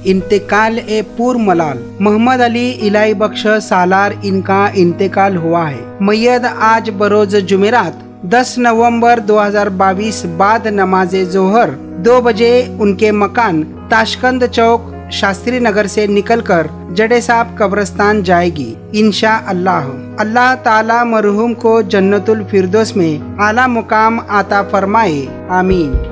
इंतकाल ए पूर मलाल। मोहम्मद अली इलाई बख्श सालार इनका इंतकाल हुआ है। मैयत आज बरोज जुमेरात 10 नवंबर 2022 बाद नमाजे जोहर 2 बजे उनके मकान ताशकंद चौक शास्त्री नगर से निकलकर जडे साहब कब्रिस्तान जाएगी इंशा अल्लाह। अल्लाह ताला मरहूम को जन्नतुल फिरदौस में आला मुकाम आता फरमाए, आमीन।